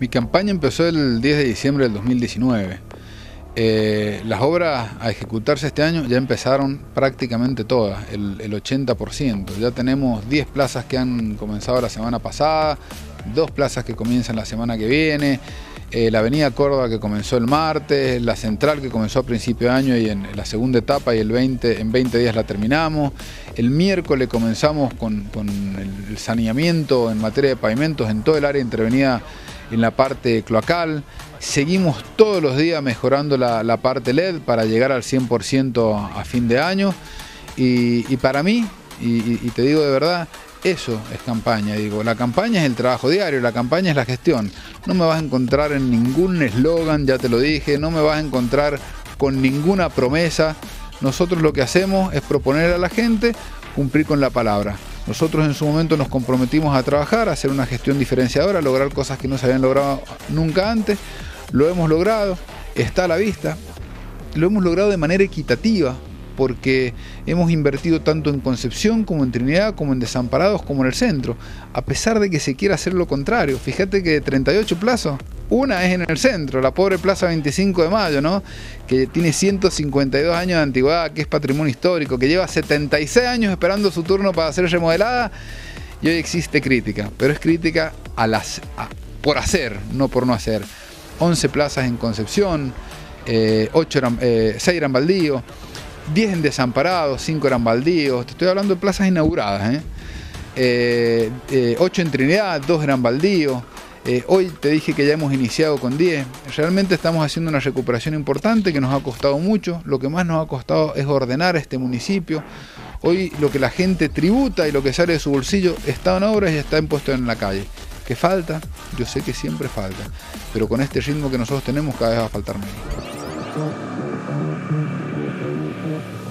Mi campaña empezó el 10 de diciembre del 2019. Las obras a ejecutarse este año ya empezaron prácticamente todas, el 80%. Ya tenemos 10 plazas que han comenzado la semana pasada, 2 plazas que comienzan la semana que viene, la avenida Córdoba que comenzó el martes, la central que comenzó a principio de año y en la segunda etapa y en 20 días la terminamos. El miércoles comenzamos con el saneamiento en materia de pavimentos en todo el área intervenida en la parte cloacal. Seguimos todos los días mejorando la parte LED para llegar al 100% a fin de año. Y para mí, y te digo de verdad, eso es campaña. Digo, la campaña es el trabajo diario, la campaña es la gestión. No me vas a encontrar en ningún eslogan, ya te lo dije, no me vas a encontrar con ninguna promesa. Nosotros lo que hacemos es proponer a la gente cumplir con la palabra. Nosotros en su momento nos comprometimos a trabajar, a hacer una gestión diferenciadora, a lograr cosas que no se habían logrado nunca antes. Lo hemos logrado, está a la vista. Lo hemos logrado de manera equitativa, porque hemos invertido tanto en Concepción como en Trinidad, como en Desamparados, como en el centro, a pesar de que se quiera hacer lo contrario. Fíjate que de 38 plazas, una es en el centro, la pobre Plaza 25 de Mayo, ¿no? Que tiene 152 años de antigüedad, que es patrimonio histórico, que lleva 76 años esperando su turno para ser remodelada, y hoy existe crítica, pero es crítica por hacer, no por no hacer. 11 plazas en Concepción, 6 eran baldíos, 10 en Desamparados, 5 eran baldíos. Te estoy hablando de plazas inauguradas, 8 en Trinidad, 2 eran baldíos. Hoy te dije que ya hemos iniciado con 10. Realmente estamos haciendo una recuperación importante que nos ha costado mucho. Lo que más nos ha costado es ordenar este municipio. Hoy lo que la gente tributa y lo que sale de su bolsillo está en obras y está impuesto en la calle. ¿Qué falta? Yo sé que siempre falta, pero con este ritmo que nosotros tenemos cada vez va a faltar menos.